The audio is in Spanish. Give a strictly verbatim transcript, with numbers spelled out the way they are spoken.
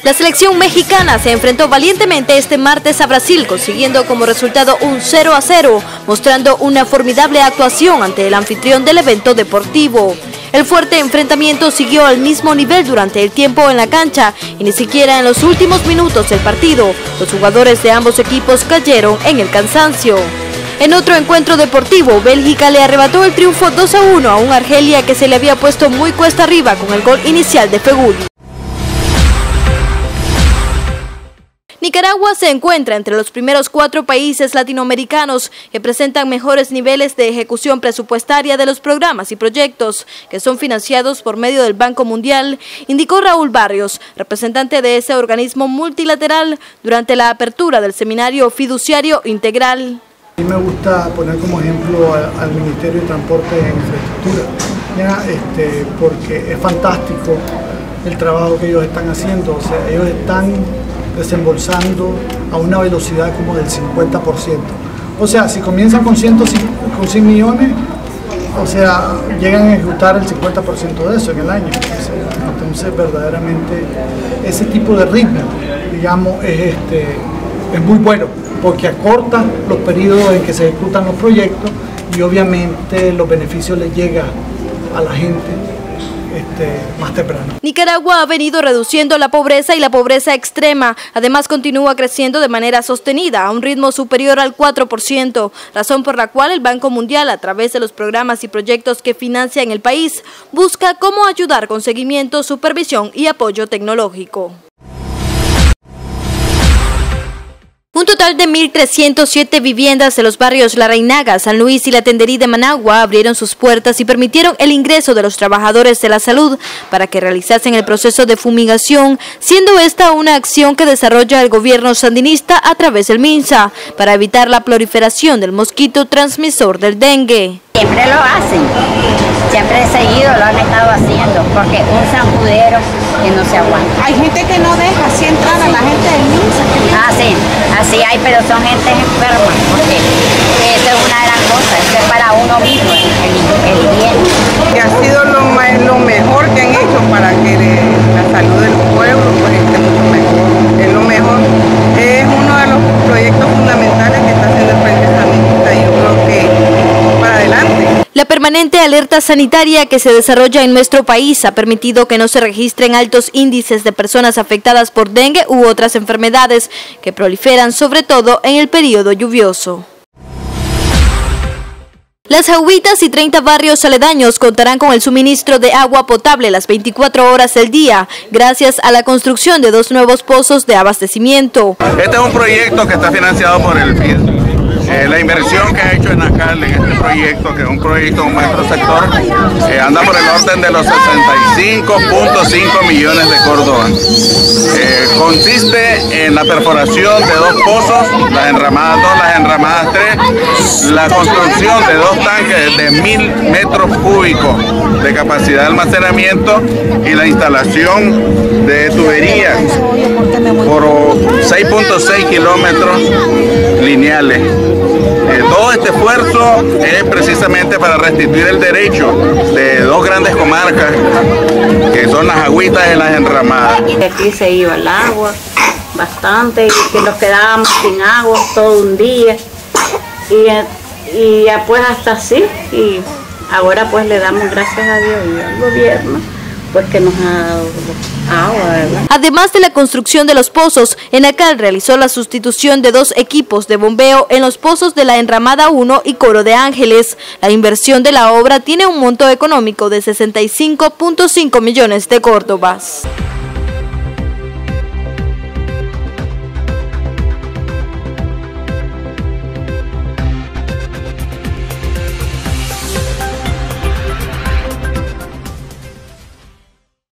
La selección mexicana se enfrentó valientemente este martes a Brasil, consiguiendo como resultado un cero a cero, mostrando una formidable actuación ante el anfitrión del evento deportivo. El fuerte enfrentamiento siguió al mismo nivel durante el tiempo en la cancha y ni siquiera en los últimos minutos del partido los jugadores de ambos equipos cayeron en el cansancio. En otro encuentro deportivo, Bélgica le arrebató el triunfo dos a uno a un Argelia que se le había puesto muy cuesta arriba con el gol inicial de Feghouli. Nicaragua se encuentra entre los primeros cuatro países latinoamericanos que presentan mejores niveles de ejecución presupuestaria de los programas y proyectos que son financiados por medio del Banco Mundial, indicó Raúl Barrios, representante de ese organismo multilateral, durante la apertura del seminario fiduciario integral. A mí me gusta poner como ejemplo al, al Ministerio de Transporte e Infraestructura, ¿ya? Este, porque es fantástico el trabajo que ellos están haciendo, o sea, ellos están desembolsando a una velocidad como del cincuenta por ciento. O sea, si comienzan con, cien, con cien millones, o sea, llegan a ejecutar el cincuenta por ciento de eso en el año. O sea, entonces, verdaderamente, ese tipo de ritmo, digamos, es, este, es muy bueno, porque acorta los periodos en que se ejecutan los proyectos y obviamente los beneficios les llegan a la gente Este, más temprano. Nicaragua ha venido reduciendo la pobreza y la pobreza extrema, además continúa creciendo de manera sostenida a un ritmo superior al cuatro por ciento, razón por la cual el Banco Mundial, a través de los programas y proyectos que financia en el país, busca cómo ayudar con seguimiento, supervisión y apoyo tecnológico. Un total de mil trescientas siete viviendas de los barrios La Reinaga, San Luis y La Tenderí de Managua abrieron sus puertas y permitieron el ingreso de los trabajadores de la salud para que realizasen el proceso de fumigación, siendo esta una acción que desarrolla el gobierno sandinista a través del MINSA para evitar la proliferación del mosquito transmisor del dengue. Siempre lo hacen, siempre seguido lo han estado haciendo, porque un zampudero que no se aguanta. Hay gente que no deja así entrar a la gente del MINSA. Ah, sí, así hay, pero son gente enferma, porque eso es una gran cosa, eso es para uno mismo, el, el bien. Que ha sido lo, lo mejor que han hecho para que la salud del pueblo pues, esté mucho mejor, es lo mejor. Es uno de los proyectos fundamentales que está haciendo el Frente Sandinista y yo creo que para adelante. La permanente alerta sanitaria que se desarrolla en nuestro país ha permitido que no se registren altos índices de personas afectadas por dengue u otras enfermedades que proliferan sobre todo en el periodo lluvioso. Las Jaubitas y treinta barrios aledaños contarán con el suministro de agua potable las veinticuatro horas del día, gracias a la construcción de dos nuevos pozos de abastecimiento. Este es un proyecto que está financiado por el F I D. Eh, la inversión que ha hecho Enacal en este proyecto, que es un proyecto de un maestro sector, eh, anda por el orden de los sesenta y cinco punto cinco millones de córdobas. Eh, consiste en la perforación de dos pozos, las enramadas dos, las enramadas tres, la construcción de dos tanques de mil metros cúbicos de capacidad de almacenamiento y la instalación de tuberías por seis punto seis kilómetros lineales. Eh, todo este esfuerzo es precisamente para restituir el derecho de dos grandes comarcas, que son las Jaubitas y las enramadas. Aquí se iba el agua bastante y que nos quedábamos sin agua todo un día y, y ya pues hasta así, y ahora pues le damos gracias a Dios y al gobierno pues que nos ha dado agua, ¿verdad? Además de la construcción de los pozos, Enacal realizó la sustitución de dos equipos de bombeo en los pozos de la enramada uno y Coro de Ángeles. La inversión de la obra tiene un monto económico de sesenta y cinco punto cinco millones de córdobas.